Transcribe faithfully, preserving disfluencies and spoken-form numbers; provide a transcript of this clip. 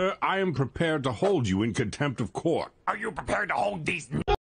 Sir, I am prepared to hold you in contempt of court. Are you prepared to hold these